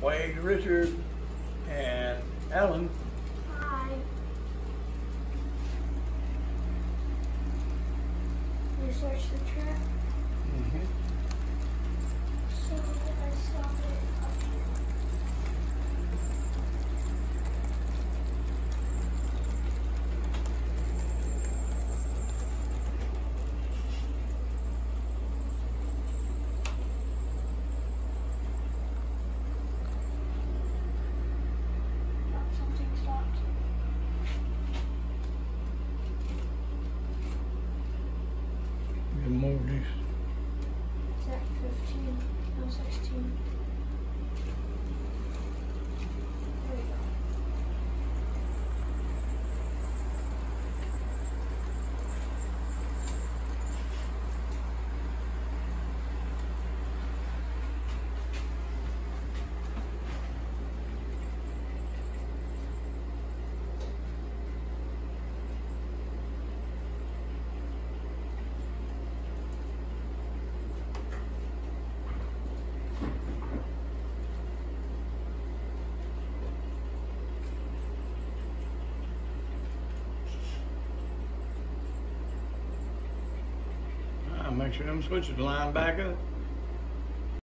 Wade, Richard, and Ellen. Hi. You search the trip. Mm-hmm. So I stop it up here. Something stopped. Get more of these. It's at 15, no 16. There we go. Make sure them switches line back up.